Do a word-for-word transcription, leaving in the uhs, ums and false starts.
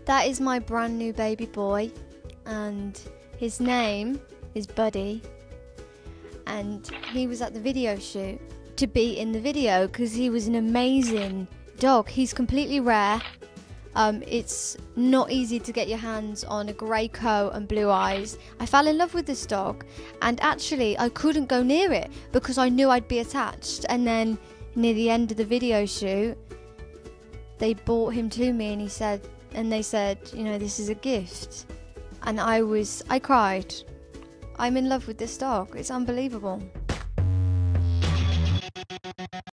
that is my brand new baby boy, and his name is Buddy, and he was at the video shoot to be in the video because he was an amazing dog. He's completely rare. Um, it's not easy to get your hands on a grey coat and blue eyes. I fell in love with this dog, and actually I couldn't go near it because I knew I'd be attached. And then near the end of the video shoot, they brought him to me, and he said, and they said, you know, this is a gift. And I was, I cried. I'm in love with this dog. It's unbelievable.